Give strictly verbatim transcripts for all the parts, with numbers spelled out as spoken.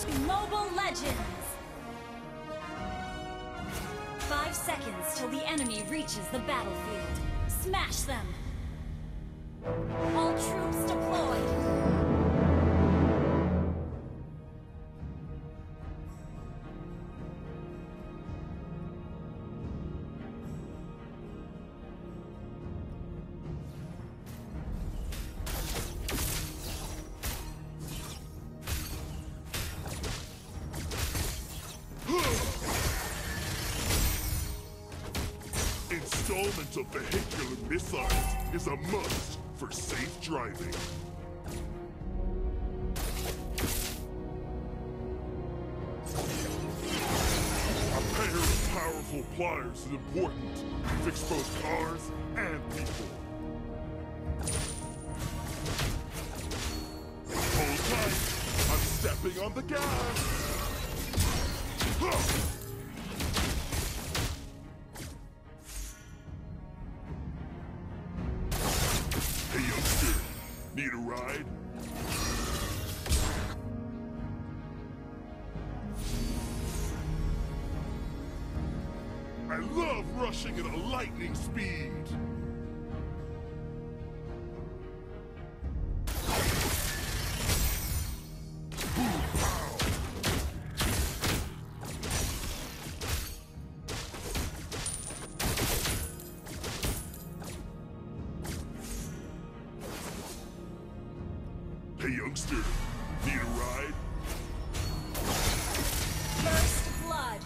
Mobile Legends! Five seconds till the enemy reaches the battlefield. Smash them! All troops deployed! Installment of vehicular missiles is a must for safe driving. A pair of powerful pliers is important to fix both cars and people. Hold tight, I'm stepping on the gas! Huh. Hey youngster, need a ride? I love rushing at a lightning speed! Boom, pow. Hey youngster, need a ride? First blood!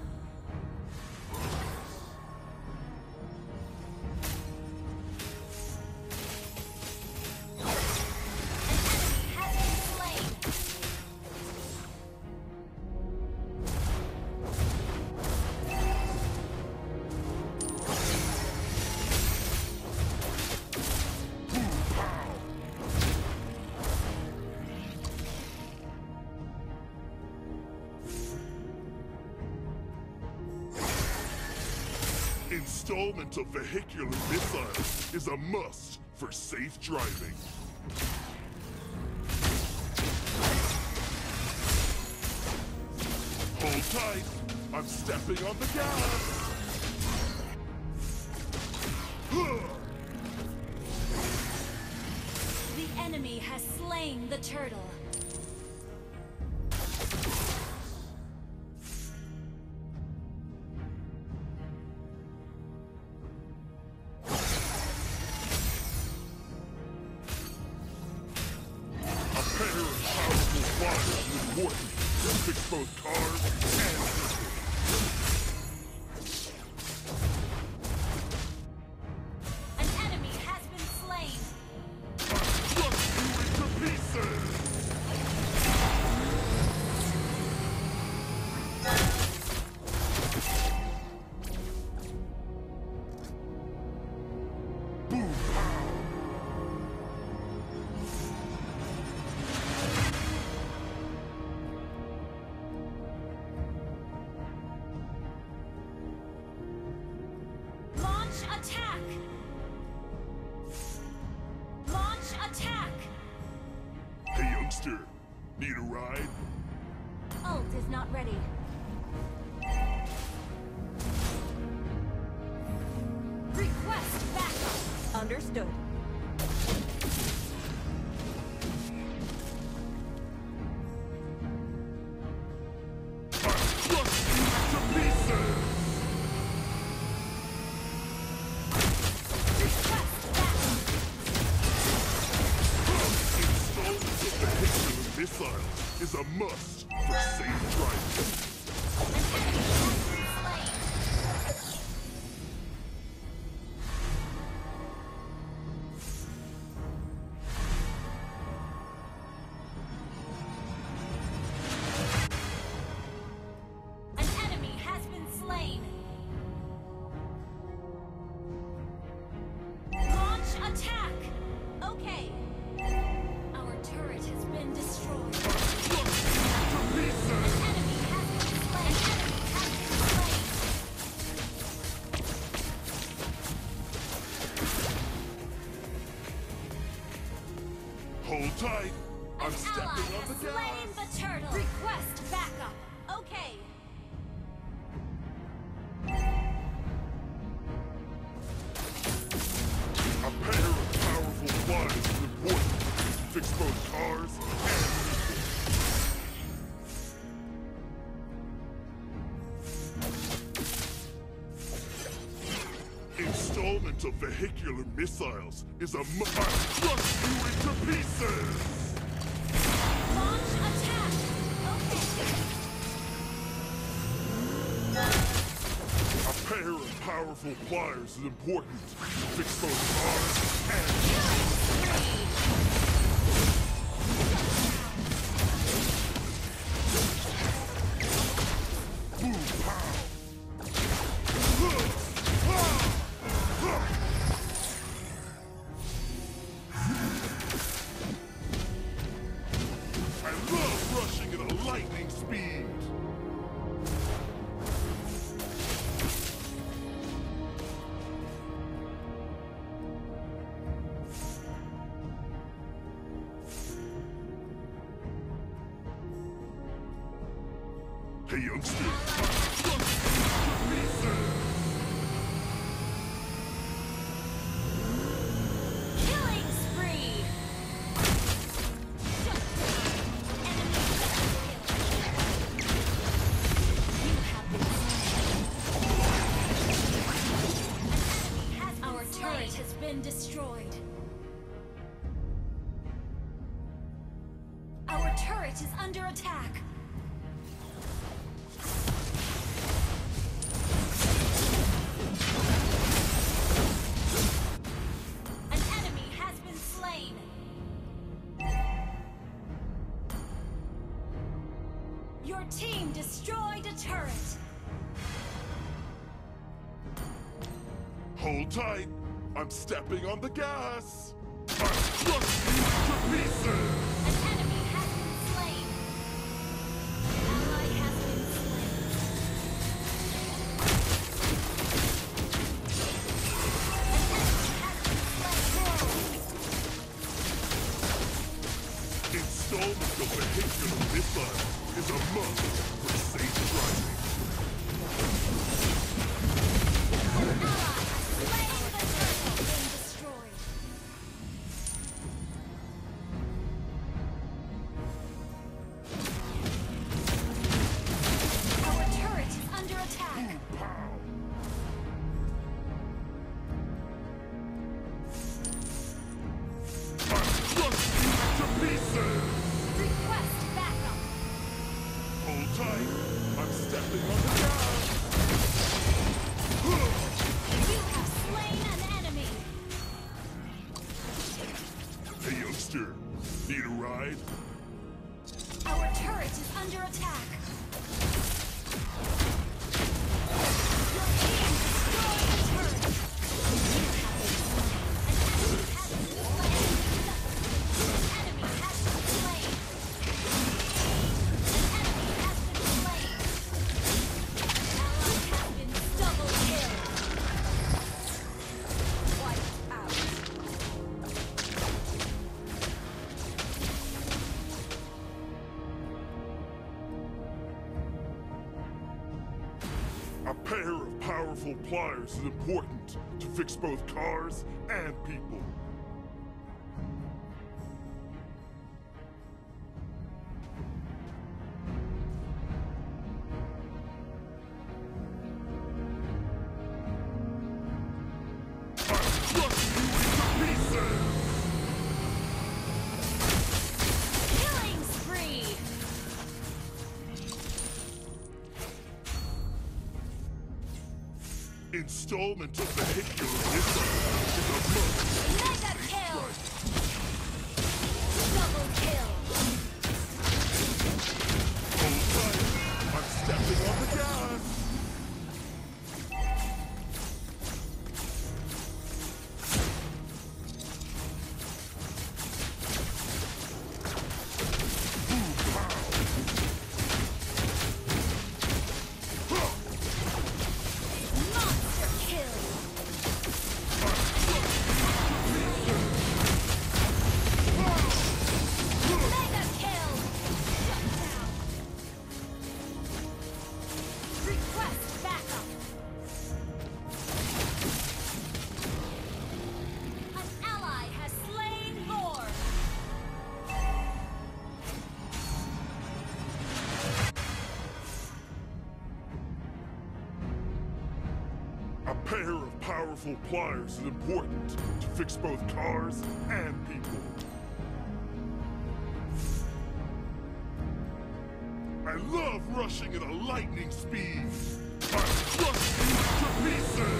Installment of vehicular missiles is a must for safe driving. Hold tight, I'm stepping on the gas! The enemy has slain the turtle. Important to fix both cars and people. An enemy has been slain. I crush you into pieces! Boom, pow! Attack! Launch attack! Hey youngster, need a ride? Ult is not ready. Request backup! Understood. I crush you into pieces! Missile is a must for safe driving. An enemy has been slain. Launch attack! Okay. Our turret has been destroyed. An enemy has been slain. An enemy has been installment of vehicular missiles is a mu- I crush you into pieces! Launch attack! Okay. A pair of powerful pliers is important to fix both cars and I love rushing at a lightning speed! Hey, youngster! Killing spree! Shut down. Enemy double kill. You have been slain. An enemy has Our turret has been destroyed. Our turret is under attack. An enemy has been slain. Your team destroyed a turret. Hold tight! I'm stepping on the gas! I crush you into pieces! An enemy has been slain. Ally has been slain. Installment of vehicular missile is a must for safe driving. I'm stepping on the gas! You have slain an enemy! Hey, youngster. Need a ride? Our turret is under attack. Your team destroyed the turret. You have been slain. An enemy has been slain. An enemy has been slain. Ally has been double killed. Wiped out. A pair of powerful pliers is important to fix both cars and people. I crush you into pieces! Killing spree! Installment of vehicular missile is a must. Mega kill! Double kill! Hold tight. I'm stepping on the gas. Monster kill! powerful pliers is important to fix both cars and people. I love rushing at a lightning speed. I crush you to pieces!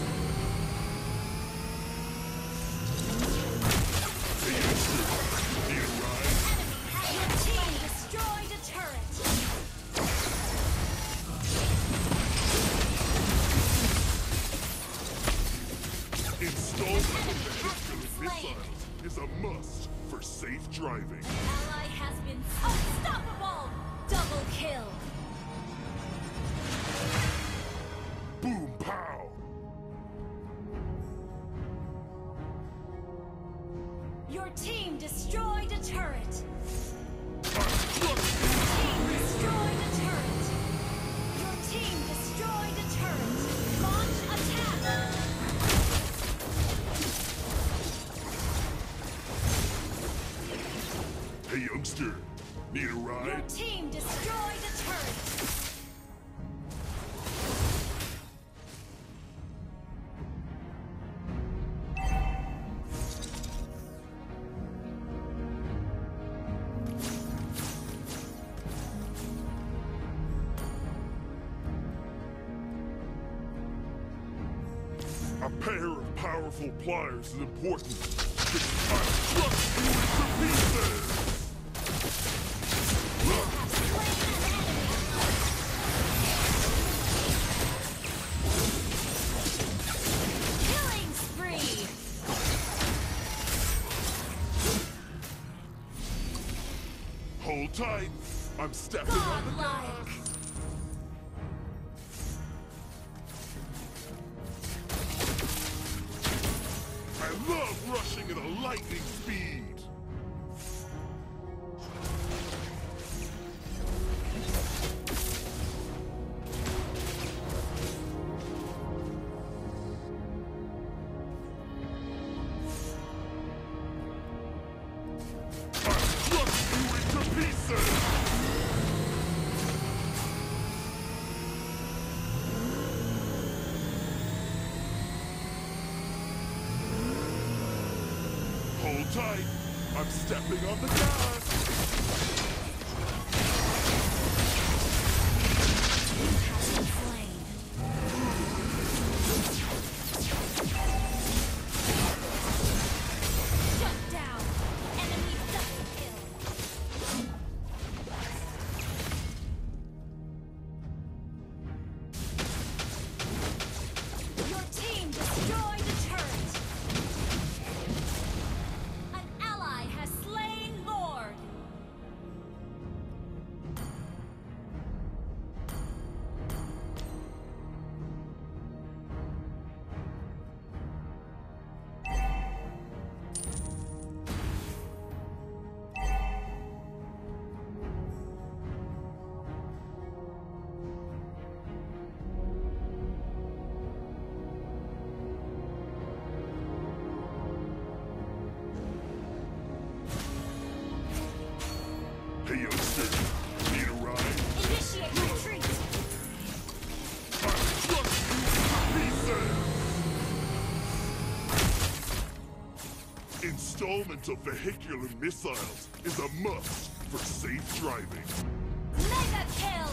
Need a ride? Your team destroyed a turret. Installment of vehicular missiles is a must for safe driving. Ally has been unstoppable. Double kill. Boom pow! Your team destroyed a turret. I crush you Team destroyed a turret. Your team destroyed a turret. Launch attack. Hey youngster, need a Your ride? team destroyed a turret. A pair of powerful pliers is important. I crush you into pieces! You have slain an enemy. Killing spree. Hold tight. I'm stepping on the Godlike. gas. I love rushing at a lightning speed. I crush you into pieces. Hold tight. I'm stepping on the gas. Slain. Shut down. Enemy double kill. Your team destroyed a turret. An ally has slain Lord. Hey youngster, need a ride? Initiate retreat. I crush you into pieces! Installment of vehicular missiles is a must for safe driving. Mega kill.